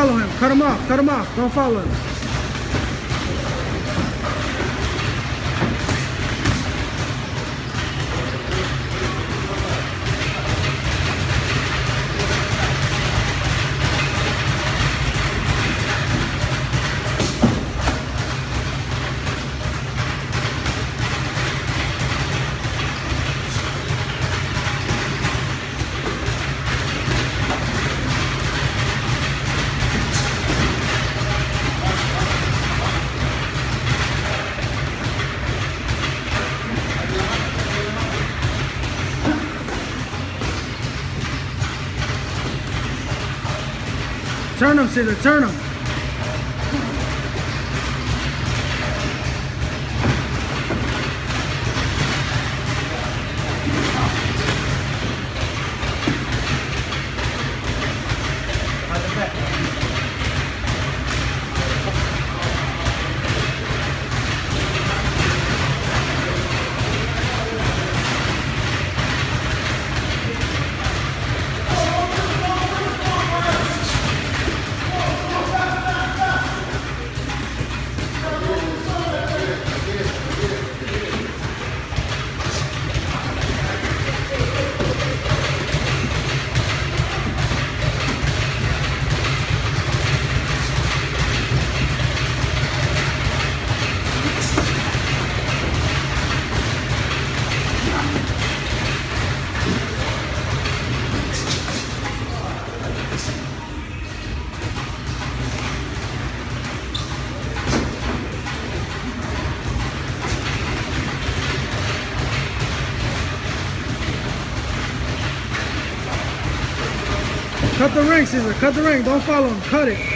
follow him. Cut him off. Cut him off. Don't follow him. Turn him, Caesar, turn him. Cut the ring, Caesar. Cut the ring. Don't follow him. Cut it.